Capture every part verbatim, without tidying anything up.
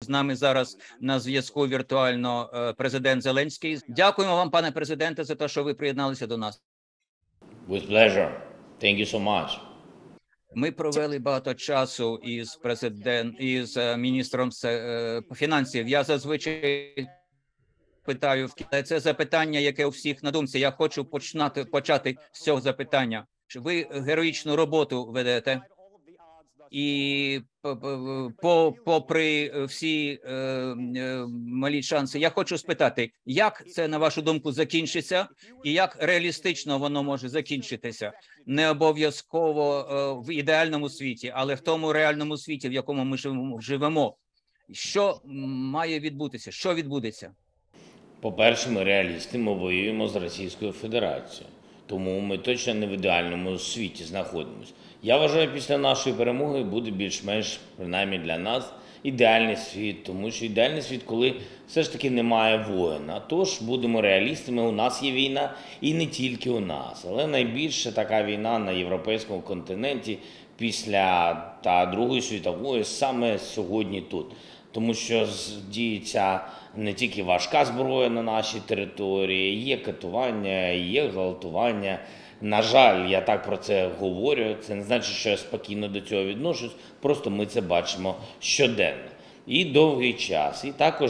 З нами зараз на зв'язку віртуально президент Зеленський. Дякуємо вам, пане президенте, за те, що ви приєдналися до нас. With pleasure. Thank you so much. Ми провели багато часу із президент, із міністром фінансів. Я зазвичай питаю, це запитання, яке у всіх на думці. Я хочу починати почати з цього запитання. Ви героїчну роботу ведете. І по, попри всі е, е, малі шанси, я хочу спитати, як це, на вашу думку, закінчиться і як реалістично воно може закінчитися? Не обов'язково е, в ідеальному світі, але в тому реальному світі, в якому ми живемо. Що має відбутися? Що відбудеться? По-перше, ми реалісти, ми воюємо з Російською Федерацією. Тому ми точно не в ідеальному світі знаходимося. Я вважаю, після нашої перемоги буде більш-менш, принаймні для нас, ідеальний світ. Тому що ідеальний світ, коли все ж таки немає воїна. Тож будемо реалістами, у нас є війна і не тільки у нас. Але найбільша така війна на європейському континенті після та Другої світової саме сьогодні тут. Тому що діється не тільки важка зброя на нашій території, є катування, є гвалтування. На жаль, я так про це говорю, це не значить, що я спокійно до цього відношусь, просто ми це бачимо щоденно. І довгий час, і також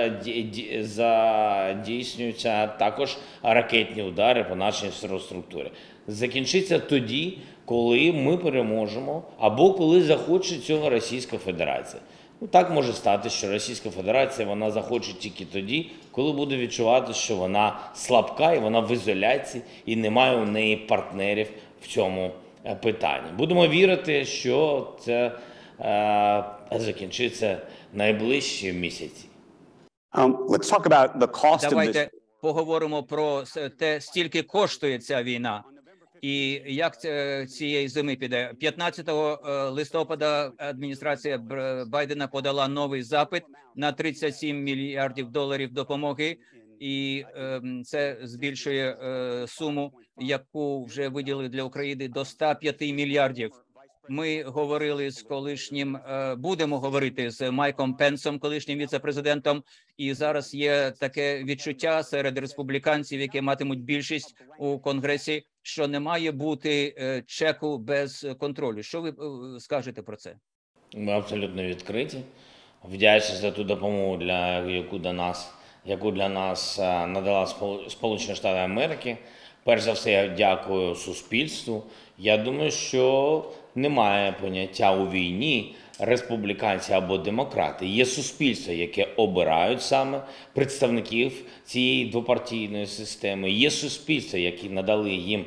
задійснюються також ракетні удари по нашій інфраструктурі. Закінчиться тоді, коли ми переможемо, або коли захоче цього Російська Федерація. Ну, так може стати, що Російська Федерація, вона захоче тільки тоді, коли буде відчувати, що вона слабка і вона в ізоляції, і немає у неї партнерів в цьому питанні. Будемо вірити, що це е, закінчиться найближчі місяці. Um, let's talk about the cost of Давайте this. поговоримо про те, стільки коштує ця війна. І як цієї зими піде? п'ятнадцятого листопада адміністрація Байдена подала новий запит на тридцять сім мільярдів доларів допомоги, і е, це збільшує е, суму, яку вже виділили для України, до ста п'яти мільярдів. Ми говорили з колишнім, е, будемо говорити з Майком Пенсом, колишнім віце-президентом, і зараз є таке відчуття серед республіканців, які матимуть більшість у Конгресі, що не має бути е, чеку без контролю. Що ви е, скажете про це? Ми абсолютно відкриті. Вдячні за ту допомогу, для яку до нас, яку для нас е, надала Сполучені Штати Америки. Перш за все, я дякую суспільству. Я думаю, що немає поняття у війні республіканці або демократи. Є суспільство, яке обирають саме представників цієї двопартійної системи. Є суспільство, які надали їм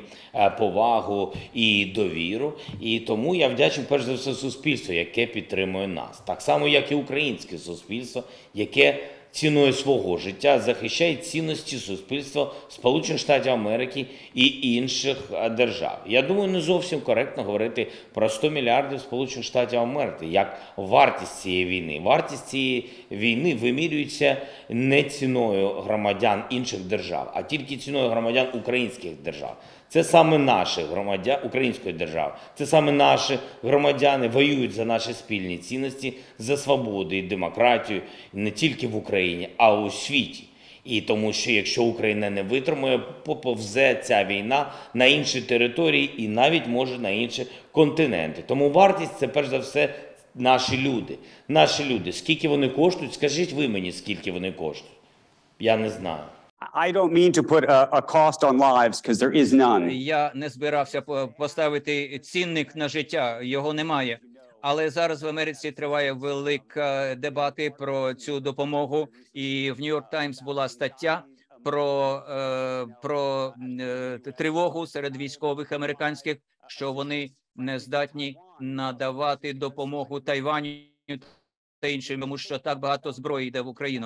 повагу і довіру. І тому я вдячний перш за все суспільству, яке підтримує нас. Так само, як і українське суспільство, яке ціною свого життя захищає цінності суспільства Сполучених Штатів Америки і інших держав. Я думаю, не зовсім коректно говорити про сто мільярдів Сполучених Штатів Америки як вартість цієї війни. Вартість цієї війни вимірюється не ціною громадян інших держав, а тільки ціною громадян українських держав. Це саме наші громадяни української держави. Це саме наші громадяни воюють за наші спільні цінності, за свободу і демократію не тільки в Україні, а у світі. І тому що якщо Україна не витримує, поповзе ця війна на інші території і навіть може на інші континенти. Тому вартість – це перш за все наші люди. Наші люди. Скільки вони коштують? Скажіть ви мені, скільки вони коштують. Я не знаю. I don't mean to put a, a cost on lives, because there is none. Я не збирався поставити цінник на життя, його немає. Але зараз в Америці триває велика дебати про цю допомогу, і в New York Times була стаття про, е, про е, тривогу серед військових американських, що вони не здатні надавати допомогу Тайваню та іншим, тому що так багато зброї йде в Україну.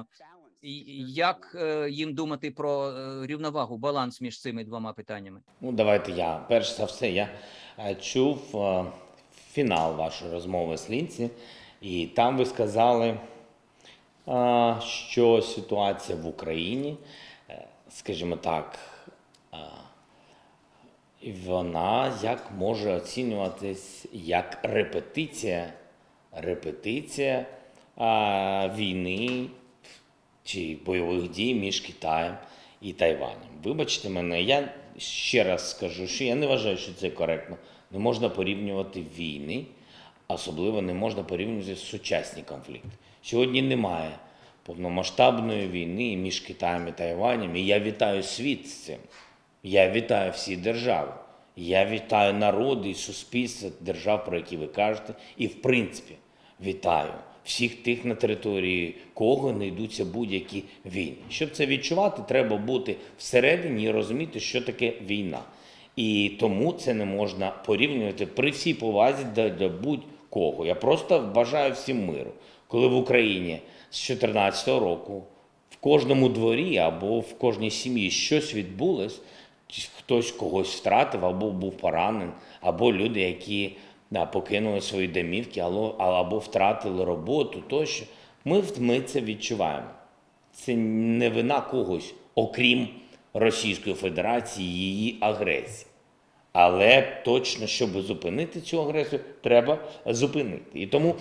Як е, їм думати про е, рівновагу, баланс між цими двома питаннями? Ну, давайте я. Перш за все, я е, чув е, фінал вашої розмови з Лінці, і там ви сказали, е, що ситуація в Україні, е, скажімо так, е, вона як може оцінюватись як репетиція, репетиція а, війни чи бойових дій між Китаєм і Тайванем. Вибачте мене, я ще раз скажу, що я не вважаю, що це коректно. Не можна порівнювати війни, особливо не можна порівнювати сучасні конфлікти. Сьогодні немає повномасштабної війни між Китаєм і Тайванем, і я вітаю світ з цим. Я вітаю всі держави. Я вітаю народи і суспільства держав, про які ви кажете, і в принципі вітаю всіх тих на території, кого не йдуться будь-які війни. Щоб це відчувати, треба бути всередині і розуміти, що таке війна. І тому це не можна порівнювати при всій повазі до, до будь-кого. Я просто бажаю всім миру. Коли в Україні з дві тисячі чотирнадцятого року в кожному дворі або в кожній сім'ї щось відбулось, хтось когось втратив, або був поранений, або люди, які да, покинули свої домівки, або, або втратили роботу, тощо, ми, ми це відчуваємо. Це не вина когось, окрім Російської Федерації, її агресії. Але точно, щоб зупинити цю агресію, треба зупинити. І тому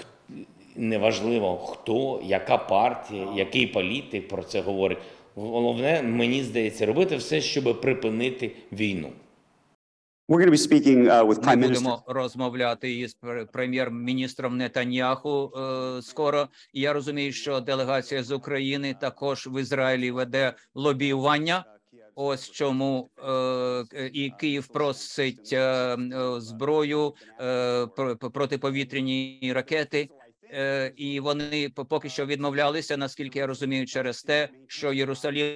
неважливо, хто, яка партія, який політик про це говорить. Головне, мені здається, робити все, щоб припинити війну. We're going to be speaking uh, with Ми Prime Minister. будемо розмовляти із пр- прем'єр-міністром Нетаньяху е, скоро. І я розумію, що делегація з України також в Ізраїлі веде лобіювання. Ось чому е, і Київ просить е, е, зброю, е, пр- протиповітряні ракети. Е, і вони п- поки що відмовлялися, наскільки я розумію, через те, що Єрусалим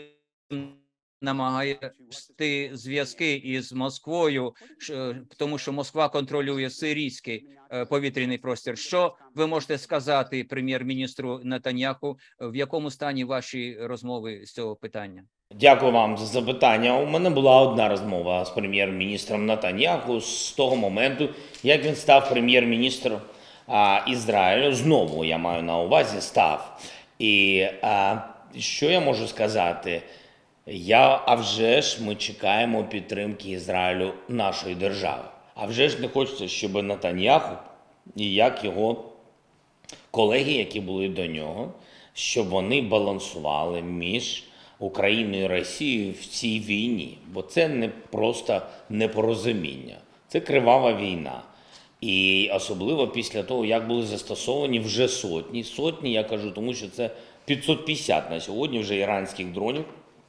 намагає вести зв'язки із Москвою, що- тому що Москва контролює сирійський е, повітряний простір. Що ви можете сказати прем'єр-міністру Нетаньяху, в якому стані ваші розмови з цього питання? Дякую вам за запитання. У мене була одна розмова з прем'єр-міністром Нетаньяху з того моменту, як він став прем'єр-міністром а, Ізраїлю. Знову я маю на увазі став. І а, що я можу сказати? Я, а вже ж ми чекаємо підтримки Ізраїлю нашої держави. А вже ж не хочеться, щоб Нетаньяху і як його колеги, які були до нього, щоб вони балансували між Україною і Росією в цій війні. Бо це не просто непорозуміння, це кривава війна. І особливо після того, як були застосовані вже сотні, сотні, я кажу, тому що це п'ятсот п'ятдесят на сьогодні вже іранських дронів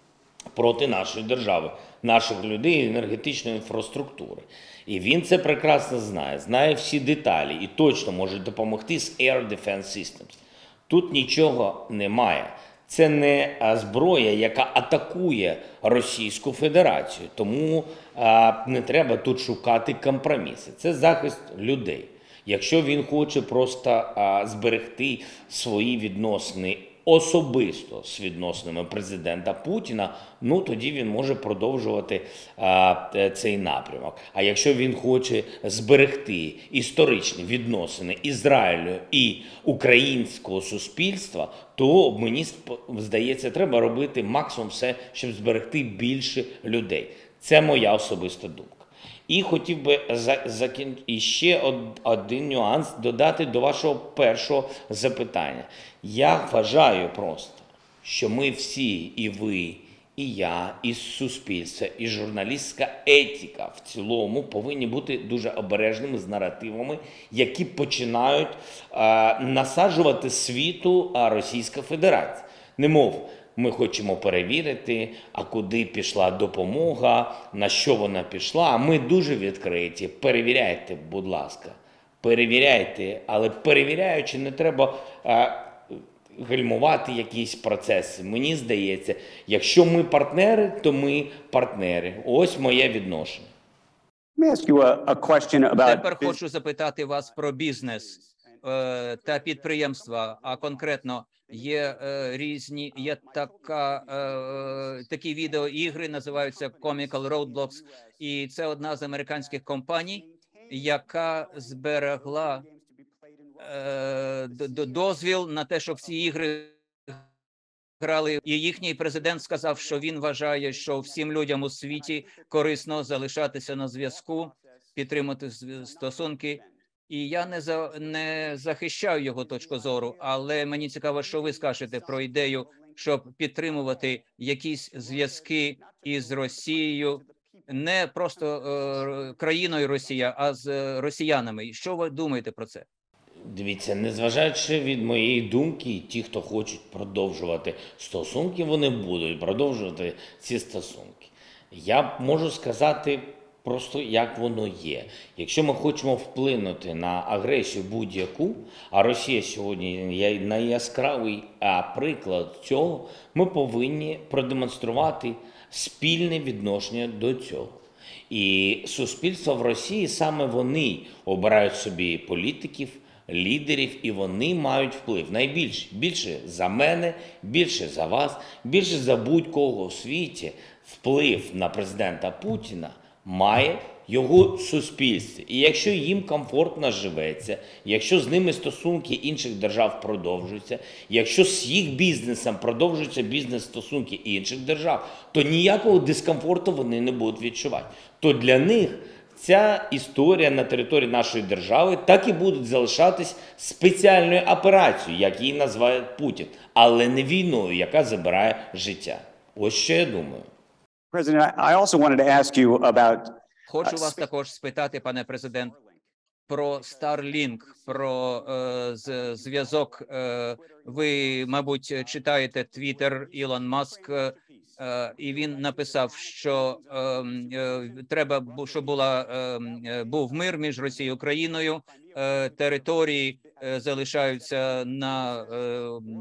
проти нашої держави, наших людей і енергетичної інфраструктури. І він це прекрасно знає, знає всі деталі і точно може допомогти з Air Defense Systems. Тут нічого немає. Це не а, зброя, яка атакує Російську Федерацію, тому а, не треба тут шукати компроміси. Це захист людей. Якщо він хоче просто а, зберегти свої відносини особисто з відносинами президента Путіна, ну тоді він може продовжувати а, цей напрямок. А якщо він хоче зберегти історичні відносини Ізраїлю і українського суспільства, то мені здається, треба робити максимум все, щоб зберегти більше людей. Це моя особиста думка. І хотів би за, закін... і ще од, один нюанс додати до вашого першого запитання. Я вважаю просто, що ми всі, і ви, і я, і суспільство, і журналістська етика в цілому повинні бути дуже обережними з наративами, які починають а, насаджувати світу а, Російська Федерація. Немов ми хочемо перевірити, а куди пішла допомога, на що вона пішла. А ми дуже відкриті. Перевіряйте, будь ласка. Перевіряйте, але перевіряючи, не треба а, гальмувати якісь процеси. Мені здається, якщо ми партнери, то ми партнери. Ось моє відношення. Let me ask you a, a question about Тепер bus- хочу запитати вас про бізнес е, та підприємства, а конкретно є е, різні, є така, е, такі відеоігри, називаються Comical Roadblocks, і це одна з американських компаній, яка зберегла е, д- д- дозвіл на те, щоб ці ігри грали. І їхній президент сказав, що він вважає, що всім людям у світі корисно залишатися на зв'язку, підтримати зв- стосунки. І я не за не захищаю його точку зору, але мені цікаво, що ви скажете про ідею, щоб підтримувати якісь зв'язки із Росією, не просто е, країною Росія, а з е, росіянами. Що ви думаєте про це? Дивіться, незважаючи від моєї думки, ті, хто хочуть продовжувати стосунки, вони будуть продовжувати ці стосунки. Я можу сказати просто, як воно є. Якщо ми хочемо вплинути на агресію будь-яку, а Росія сьогодні є найяскравий а, приклад цього, ми повинні продемонструвати спільне відношення до цього. І суспільство в Росії, саме вони обирають собі політиків, лідерів, і вони мають вплив найбільше, більше за мене, більше за вас, більше за будь-кого в світі. Вплив на президента Путіна має його суспільство. І якщо їм комфортно живеться, якщо з ними стосунки інших держав продовжуються, якщо з їх бізнесом продовжуються бізнес-стосунки інших держав, то ніякого дискомфорту вони не будуть відчувати. То для них ця історія на території нашої держави так і буде залишатись спеціальною операцією, як її називає Путін, але не війною, яка забирає життя. Ось що я думаю. President, I also wanted to ask you about Хочу вас також спитати, пане президент, про Starlink, про е, з- зв'язок. Е, ви, мабуть, читаєте Твіттер Ілон Маск, е, і він написав, що е, е, треба, бу- щоб була, е, е, був мир між Росією і Україною, е, території е, залишаються на е,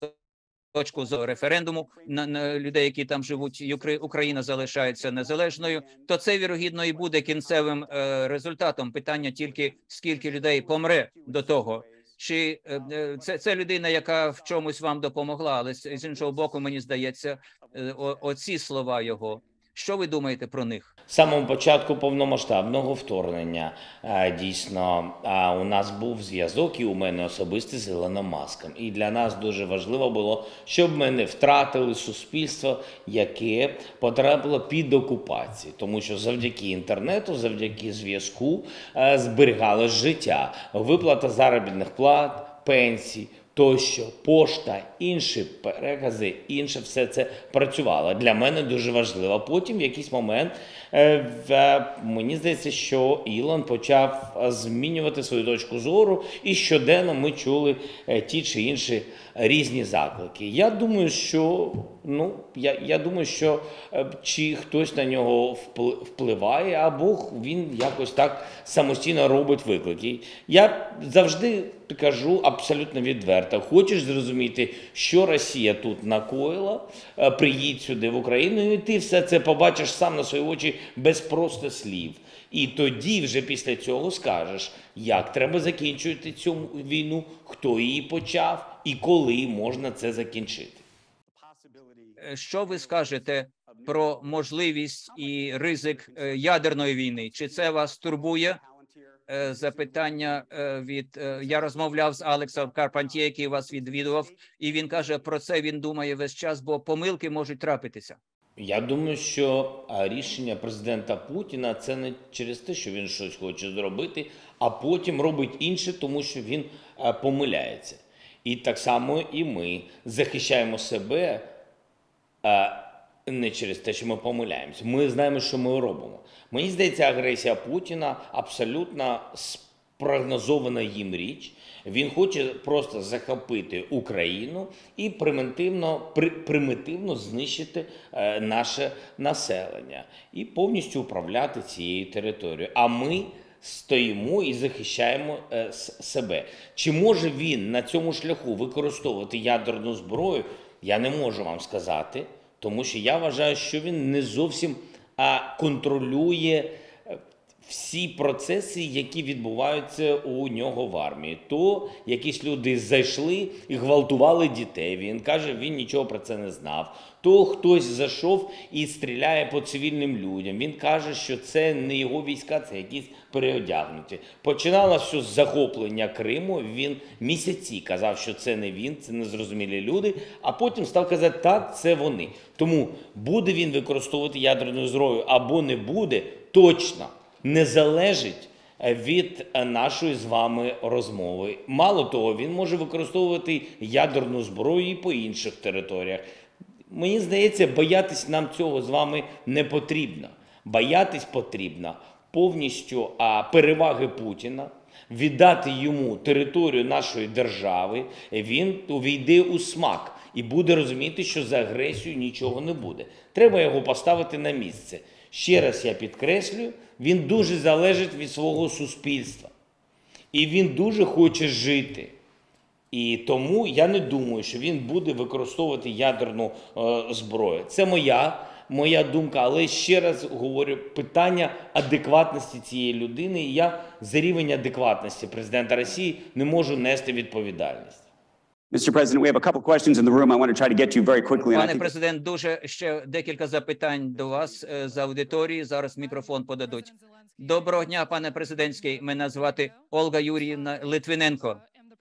точку зору референдуму на, на людей, які там живуть, і Укра- Україна залишається незалежною, то це вірогідно і буде кінцевим е, результатом. Питання тільки скільки людей помре до того. Чи е, е, це, це людина, яка в чомусь вам допомогла, але з з іншого боку, мені здається, е, о, оці слова його. Що ви думаєте про них? З самого початку повномасштабного вторгнення е, дійсно е, у нас був зв'язок і у мене особисто з Ілоном Маском. І для нас дуже важливо було, щоб ми не втратили суспільство, яке потрапило під окупацію. Тому що завдяки інтернету, завдяки зв'язку е, зберігалось життя, виплата заробітних плат, пенсій, тощо, пошта, інші перекази, інше все це працювало. Для мене дуже важливо. Потім в якийсь момент е, в, е, мені здається, що Ілон почав е, змінювати свою точку зору, і щоденно ми чули е, ті чи інші різні заклики. Я думаю, що ну я, я думаю, що е, чи хтось на нього впли- впливає, або він якось так самостійно робить виклики. Я завжди кажу абсолютно відверто. Хочеш зрозуміти, що Росія тут накоїла, е, приїдь сюди в Україну, і ти все це побачиш сам на свої очі без просто слів. І тоді вже після цього скажеш, як треба закінчувати цю війну, хто її почав і коли можна це закінчити. Е, Що ви скажете про можливість і ризик е, ядерної війни? Чи це вас турбує? Е, Запитання е, від е, я розмовляв з Алексом Карпантє, який вас відвідував, і він каже, про це він думає весь час, бо помилки можуть трапитися. Я думаю, що а, рішення президента Путіна – це не через те, що він щось хоче зробити, а потім робить інше, тому що він а, помиляється. І так само і ми захищаємо себе а, не через те, що ми помиляємося. Ми знаємо, що ми робимо. Мені здається, агресія Путіна абсолютно спрогнозована їм річ. Він хоче просто захопити Україну і примітивно, при, примітивно знищити е, наше населення і повністю управляти цією територією. А ми стоїмо і захищаємо е, с- себе. Чи може він на цьому шляху використовувати ядерну зброю, я не можу вам сказати, тому що я вважаю, що він не зовсім а, контролює е, всі процеси, які відбуваються у нього в армії. То якісь люди зайшли і гвалтували дітей. Він каже, він нічого про це не знав. То хтось зайшов і стріляє по цивільним людям. Він каже, що це не його війська, це якісь переодягнуті. Починалося все з захоплення Криму. Він місяці казав, що це не він, це незрозумілі люди. А потім став казати, так, це вони. Тому буде він використовувати ядерну зброю або не буде, точно не залежить е, від е, нашої з вами розмови. Мало того, він може використовувати ядерну зброю і по інших територіях. Мені здається, боятись нам цього з вами не потрібно. Боятись потрібно повністю а, переваги Путіна, віддати йому територію нашої держави, він увійде у смак і буде розуміти, що за агресію нічого не буде. Треба його поставити на місце. Ще раз я підкреслюю, він дуже залежить від свого суспільства. І він дуже хоче жити. І тому я не думаю, що він буде використовувати ядерну е, зброю. Це моя, моя думка, але ще раз говорю, питання адекватності цієї людини, і я за рівень адекватності президента Росії не можу нести відповідальність. Mister President, we have a couple questions in the room. I want to try to get to you very quickly. And I Пане think президент, дуже ще декілька запитань до вас е, з аудиторії. Зараз мікрофон подадуть. Доброго дня, пане президентський. Мене звати Ольга Юріївна Литвиненко.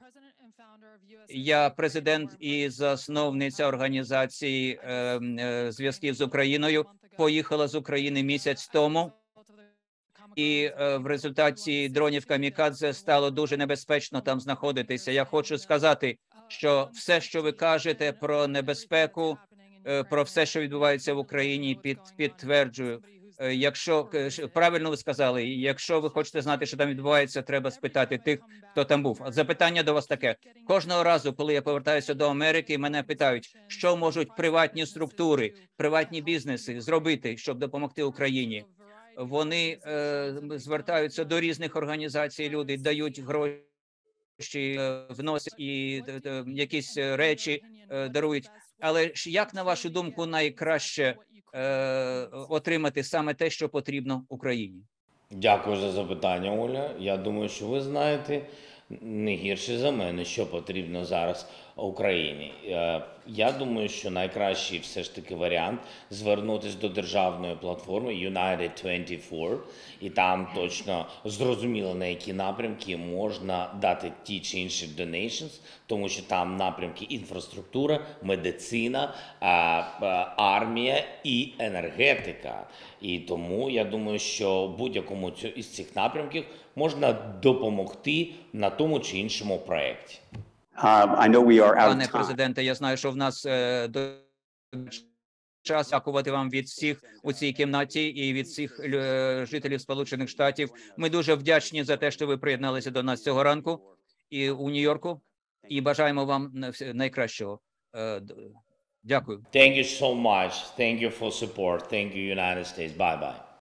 Я президент і засновниця організації е, е, зв'язків з Україною. Поїхала з України місяць тому. І е, в результаті дронів камікадзе стало дуже небезпечно там знаходитися. Я хочу сказати, що все, що ви кажете про небезпеку, е, про все, що відбувається в Україні, під, підтверджую. Е, Якщо е, ш- правильно ви сказали, якщо ви хочете знати, що там відбувається, треба спитати тих, хто там був. Запитання до вас таке: кожного разу, коли я повертаюся до Америки, мене питають, що можуть приватні структури, приватні бізнеси зробити, щоб допомогти Україні. Вони е, звертаються до різних організацій, люди дають гроші, е, вносять і е, е, якісь е, речі е, дарують. Але ж як, на вашу думку, найкраще е, отримати саме те, що потрібно Україні? Дякую за запитання, Оля. Я думаю, що ви знаєте не гірше за мене, що потрібно зараз Україні. Е, Я думаю, що найкращий все ж таки варіант звернутися до державної платформи United двадцять чотири, і там точно зрозуміло, на які напрямки можна дати ті чи інші donations, тому що там напрямки інфраструктура, медицина, а, а, армія і енергетика. І тому я думаю, що будь-якому цю- із цих напрямків можна допомогти на тому чи іншому проєкті. uh, I know we are out Пане of time. президенте, я знаю, що в нас е, до час. Дякувати вам від всіх у цій кімнаті і від всіх е, жителів Сполучених Штатів. Ми дуже вдячні за те, що ви приєдналися до нас цього ранку і у Нью-Йорку. І бажаємо вам на все- найкращого. Е, д- Дякую. Thank you so much. Thank you for support. Thank you, United States. Bye-bye.